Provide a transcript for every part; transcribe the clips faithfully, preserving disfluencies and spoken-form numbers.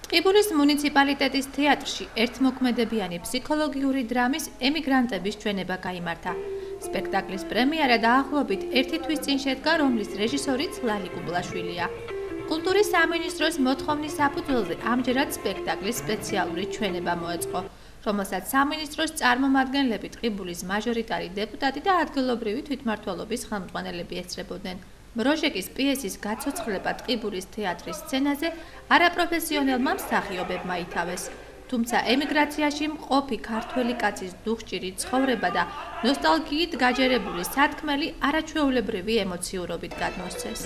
ტყიბულის მუნიციპალიტეტის თეატრში ერთმოქმედებიანი ფსიქოლოგიური დრამის ემიგრანტების ჩვენება გაიმართა. სპექტაკლის პრემიერა დაახლოებით ერთი თვის წინ შედგა, რომლის რეჟისორიც ლალი კუბლაშვილია. კულტურის სამინისტროს მოთხოვნის საფუძველზე ამჯერად სპექტაკლის სპეციალური ჩვენება მოეწყო, რომელსაც სამინისტროს წარმომადგენლები, ტყიბულის მაჟორიტარი დეპუტატი და ადგილობრივი თვითმმართველობის ხელმძღვანელები ესწრებოდნენ. მროჟეკის პიესის გაცოცხლება ტყიბულის თეატრის სცენაზე არაპროფესიონალმა მსახიობებმა ითავეს. თუმცა ემიგრაციაში მყოფი ქართველი კაცის დუხჭირი ცხოვრება და ნოსტალგიით გაჯერებული სათქმელი არაჩვეულებრივი ემოციურობით გადმოსცეს.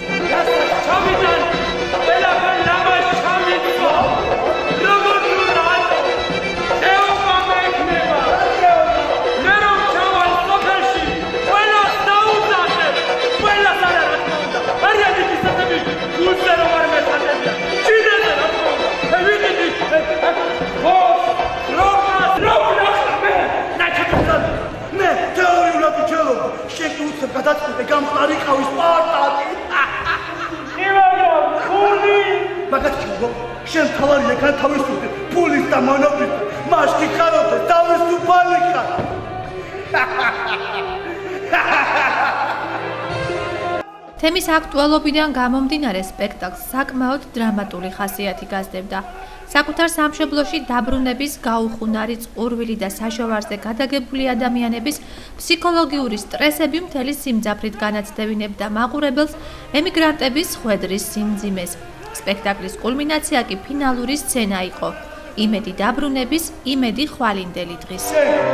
გადაწყვეტე გამყარი ყავის პარტაკი. იმაგრამ ხული. მაგაჩქო, შენ თავარი ეგან თავისუფლდი, ფულის და მონოპოლი. მაშკი ხარობდე, თავისუფალი ხარ. თემის აქტუალობიდან გამომდინარე სპექტაკლს საკმაოდ დრამატული ხასიათი გასდევდა. საკუთარ სამშობლოში დაბრუნების გაუხუნარი წყურვილი და საშოვარზე გადაგებული ადამიანების ფსიქოლოგიური სტრესები მთელი სიმძაფრით განაცდევინებდა მაყურებელს ემიგრანტების ხვედრის სიმძიმეს. სპექტაკლის კულმინაცია კი ფინალური სცენა იყო. იმედი დაბრუნების, იმედი ხვალინდელი დღის.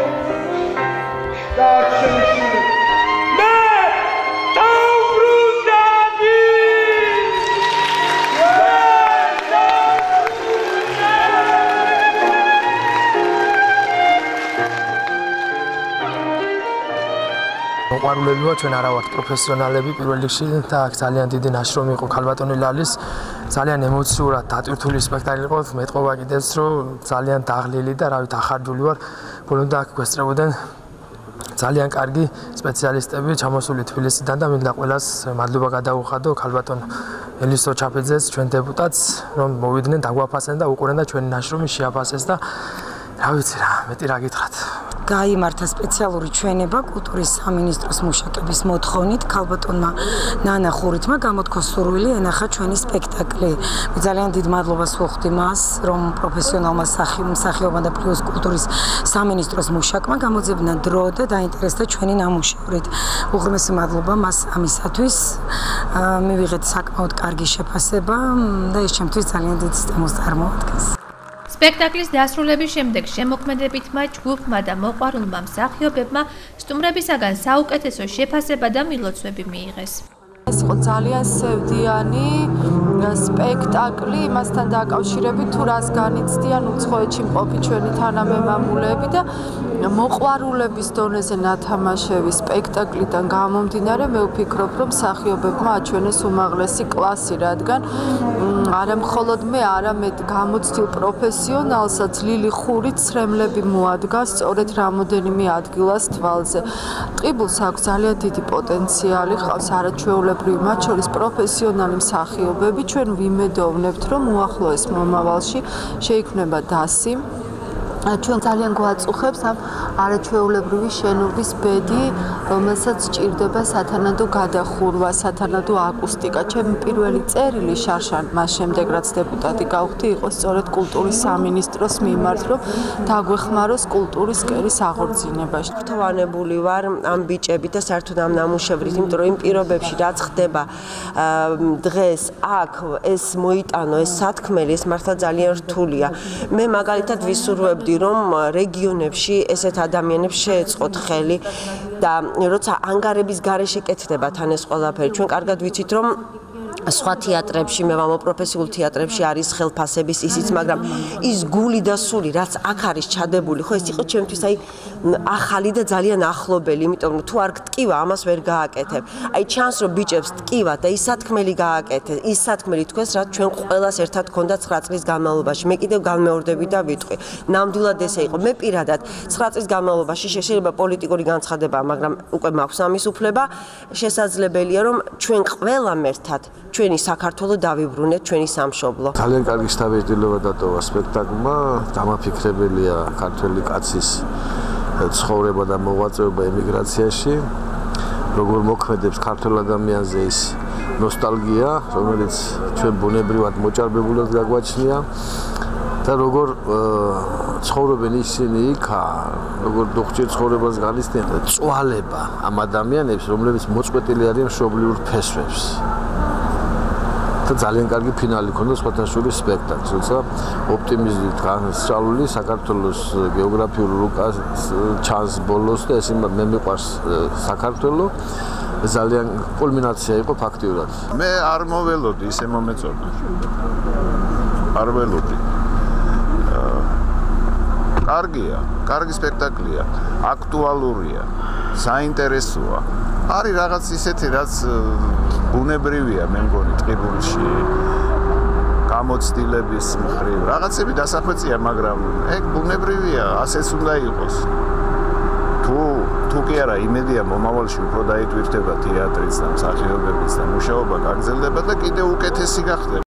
მოყვარულები ვართ, ჩვენ არა ვართ პროფესიონალები პირველ რიგში და აქ ძალიან დიდი ნაშრომი იყო ქალბატონი ლალის. ძალიან ემოციურად დატვირთული სპექტაკლი იყო. მეტყობა კიდეც, რომ ძალიან დაღლილი და რავით ახარჯული ვარ. ბოლომდე აქ გვესწრებოდნენ ძალიან კარგი სპეციალისტები ჩამოსული თბილისიდან და მინდა ყველას მადლობა გადაუხადო ქალბატონ ელისო ჩაფიძეს, ჩვენ დეპუტატს, რომ მოვიდნენ, დაგვაფასენ და უყურեն და ჩვენი ნაშრომი შეაფასეს და რა ვიცი რა, მეტი რა გითხრათ. გაიმართა სპეციალური ჩვენება კულტურის სამინისტროს მუშაკების მოთხოვნით ქალბატონმა ნანა ხურითმა გამოთქვა სურვილი ენახა ჩვენი სპექტაკლი. მე ძალიან დიდ მადლობას ვუხდი მას, რომ პროფესიონალმა მსახიობმა და პლუს კულტურის სამინისტროს მუშაკმა გამოძებნა დრო და დაინტერესდა ჩვენი ნამუშევრით. უღრმესი მადლობა მას ამისათვის. მივიღეთ საკმაოდ კარგი შეფასება და ეს ჩემთვის ძალიან დიდ სტიმულს წარმოადგენს. სპექტაკლის დასრულების შემდეგ შემოქმედებითმა ჯგუფმა და მოყვარულმა მსახიობებმა სტუმრებისაგან საუკეთესო შეფასება და მილოცვები მიიღეს. ეს იყო ძალიან სევდიანი სპექტაკლი, იმასთან დაკავშირებით თუ რას განიცდიან უცხოეთში მყოფი ჩვენი თანამემამულეები და მოყვარულების დონეზე ნათამაშები სპექტაკლიდან გამომდინარე, მე ვფიქრობ, რომ მსახიობებმა აჩვენეს უმაღლესი კლასი, რადგან არა მხოლოდ მე, არამედ გამოცდილ პროფესიონალსაც ლილი ხურით ცრემლები მოადგა სწორედ რამოდენიმე ადგილას თვალზე. ტყიბულს აქვს ძალიან დიდი პოტენციალი, ხავს არაჩვეულებრივი, მათ შორის პროფესიონალი მსახიობები. ჩვენ ვიმედოვნებთ, რომ უახლოეს მომავალში შეიქმნება დასი. ჩვენ ძალიან გვაწუხებს ამ არაჩვეულებრივი შენობის ბედი, რომელსაც სჭირდება სათანადო გადახურვა, სათანადო აკუსტიკა. ჩემი პირველი წერილი შარშან მას შემდეგ რაც დეპუტატი გავხდი, იყო სწორედ კულტურის სამინისტროს მიმართ, რომ დაგვეხმაროს კულტურის სფეროს აღორძინებაში. გრთოვანებული ვარ ამ ბიჭებით და საერთოდ ამ ნამუშევრით, იმიტომ რომ იმ პირობებში რაც ხდება დღეს აქ ეს მოიტანო, ეს სათქმელი, ეს მართლა ძალიან რთულია. მე მაგალითად ვისურვებდი რომ რეგიონებში ესეთ ადამიანებს შეეწყოთ ხელი და როცა ანგარების გარეშე კეთდება თან ეს ყველაფერი. ჩვენ კარგად ვიცით რომ სხვა თეატრებში, მე ვამბობ პროფესიულ თეატრებში არის ხელფასების ისიც, მაგრამ ის გული და სული, რაც აქ არის ჩადებული, ხო ეს იყო ჩემთვის აი ახალი და ძალიან ახლობელი, იმიტომ რომ თუ არ გტკივა, ამას ვერ გააკეთებ. აი ჩანს რომ ბიჭებს ტკივა და ის სათქმელი გააკეთე, ის სათქმელი თქვენს, რაც ჩვენ ყველას ერთად გქონდა ცხრა წლის განმავლობაში. მე კიდევ განმეორდები და ვიტყვი. ნამდვილად ესე იყო. მე პირადად ცხრა წლის განმავლობაში შეიძლება პოლიტიკური განცხადება, მაგრამ უკვე მაქვს ამის უფლება, შესაძლებელია რომ ჩვენ ყველამ ერთად ჩვენი საქართველო დავიბრუნეთ, ჩვენი სამშობლო. ძალიან კარგი შთაბეჭდილება დატოვა სპექტაკლმა, დამაფიქრებელია ქართველი კაცის ცხოვრება და მოღვაწეობა ემიგრაციაში, როგორ მოქმედებს ქართულ ადამიანზე ის ნოსტალგია, რომელიც ჩვენ ბუნებრივად მოჭარბებულად გაგვაჩნია და როგორ ცხოვრობენ ისინი იქა, როგორ დუხჭირ ცხოვრებას განიცდიან და წვალება ამ ადამიანებს, რომლებიც მოწყვეტილი არიან მშობლიურ ფესვებს. და ძალიან კარგი ფინალი ქონდა სხვათაშორის სპექტაკლს, როცა ოპტიმიზმით განსწავლული საქართველოს გეოგრაფიულ რუკას ჩანს ბოლოს და ეს მე მიყვარს საქართველო ძალიან კულმინაცია იყო ფაქტიურად. მე არ მოველოდი, ისე მომეწონა. არ ველოდი. კარგია, კარგი სპექტაკლია, აქტუალურია, საინტერესოა. არის რაღაც ისეთი, რაც ბუნებრივია, მე მგონი, ტყიბულში. გამოცდილების მხრივ. რაღაცები დასახვეწია, მაგრამ ეგ ბუნებრივია, ასეც უნდა იყოს. თუ თუ კი არა, იმედია მომავალში უფრო დაიტვირთება თეატრიც და მსახიობებიც და მუშაობა გაგრძელდება და კიდევ უკეთესი გახდება.